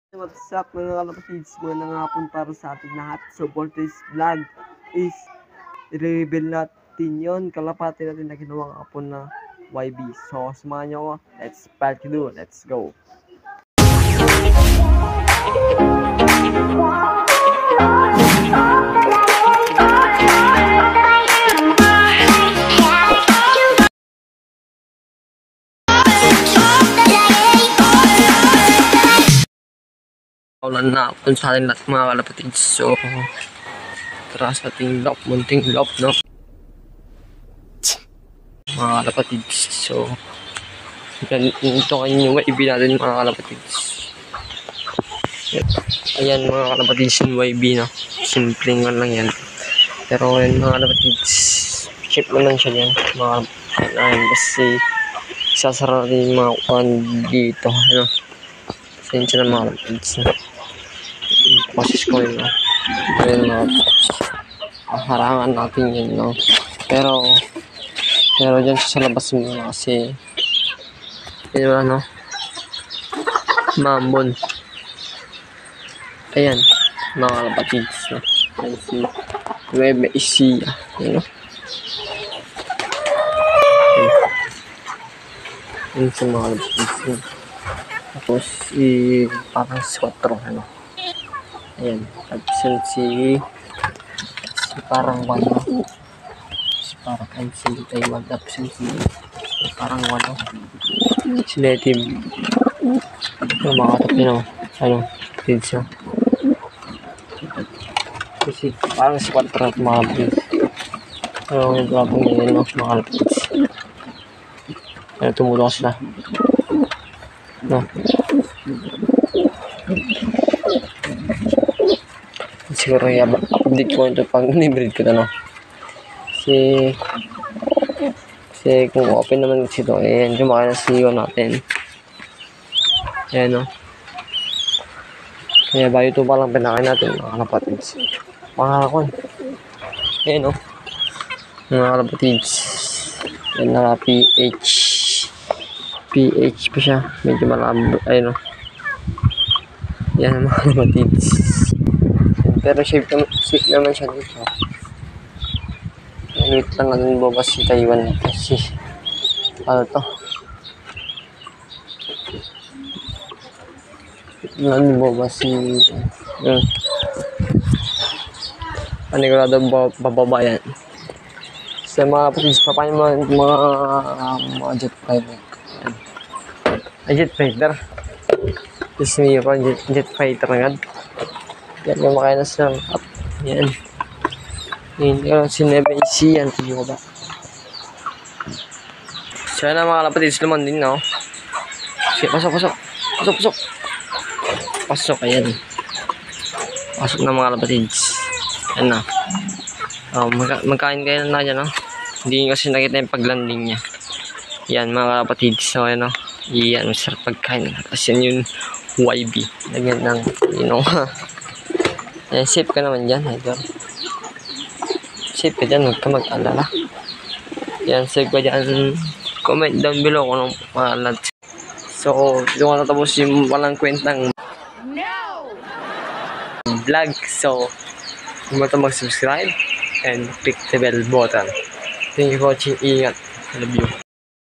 What's up mga kalapatids? Magandang hapon para sa ating lahat. So for this vlog is i-reveal natin yon kalapati natin na ginawang hapon na YB. So samahan nyo ako. Let's part 2. Let's go. Ulan na kung sa atin lahat mga kalapatids. So tara sa ating lop, munting lop, no? Mga kalapatids. So ito kanyo yung YB natin mga kalapatids. Ayan mga kalapatids yung YB, no? Simpleng lang yan. Pero ngayon mga kalapatids, chip naman siya dyan mga kalapatids. Kasi sasara rin yung mga kuhan dito, no? Sensya na mga kalapatids, no? Pasis ko yun, no? Ayun, no? Harangan natin yun, no? Pero dyan sa labas mo kasi yun ba, no? Mamon. Ayan mga kalapatids, no? Ayan si Nueva Ecija, yun, no? Ayan si mga kalapatids, no? Tapos parang si 4, ano? Ayan, absent si parang 1, no? Parang absent si Taiwan, absent si parang 1, no? Si native yung mga katap yun, no? Ano, kids, no? Kasi parang si 4 at mga kids. Pero yung grabong yun, no? Mga kids. Kaya tumulong sila, no? Siguro i-update ko ito pag nibreed ko ito, no? Kasi kung open naman kasi ito, ayan, lumaki na siyo natin. Ayan, no? Kaya bayo ito palang pinakain natin, mga kalapatids. Pangalakon. Ayan, no? Mga kalapatids. Ayan na PH. PH pa siya. Medyo malabo. Ayan, no? Ayan, mga kalapatids. Pero shape naman siya dito. Wait lang natin babas si Taiwan kasi ano to? Natin babas si panigurado bababa yan. Sa mga kapatids, papain mga jet fighter. Jet fighter. Kasi may pa jet fighter agad. Yan yung makain na silang up. Yan. Yan si Nueva Ecija. Hindi ko ba? Siya na mga kalapatids, luman din, no? Sige, pasok. Pasok, ayan. Pasok na mga kalapatids. Yan na. Magkain kayo na dyan, no? Hindi kasi nakita yung paglanding niya. Yan mga kalapatids. So, ayan, no? Yan, masarap pagkain. Kasi yan yung YB. Lagyan ng, you know, ayan, safe ka naman dyan, idol. Safe ka dyan, huwag ka mag-alala. Yan, safe ka dyan. Comment down below kung anong mga lads. So, doon ka natapos yung walang kwentang vlog. So, huwag mo ito mag-subscribe and click the bell button. Thank you for watching. Ingat. I love you.